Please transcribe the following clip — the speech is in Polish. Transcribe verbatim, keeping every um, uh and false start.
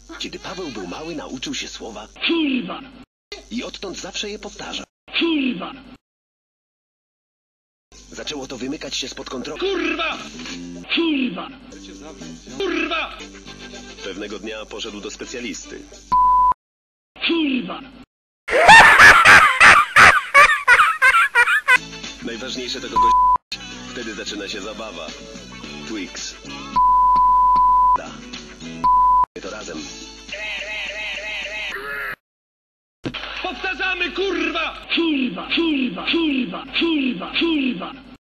Kiedy Paweł był mały, nauczył się słowa Kurwa! i odtąd zawsze je powtarza. Kurwa! Zaczęło to wymykać się spod kontroli. Kurwa! Kurwa! Kurwa! Pewnego dnia poszedł do specjalisty. Kurwa! Najważniejsze to kogoś. Wtedy zaczyna się zabawa. Twix. Da. To razem. Powtarzamy, kurwa! Kurwa! Kurwa! Kurwa! Kurwa! Kurwa!